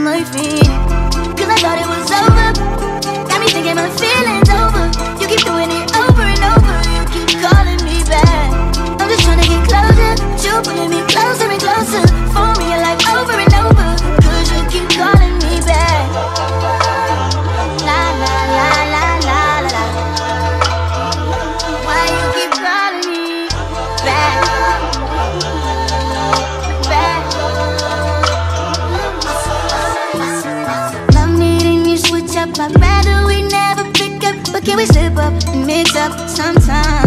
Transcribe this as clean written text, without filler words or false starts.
my feet. Cause I thought it was over. Got me thinking my feelings over. You keep doing it over and over. You keep calling me back. I'm just trying to get closer. You pulling me closer and closer. For me, you're like over and over. Cause you keep calling me back. La la la la la la la. Why you keep calling me back? Love needing you switch up. I'd rather we never pick up, but can we slip up and mix up sometimes?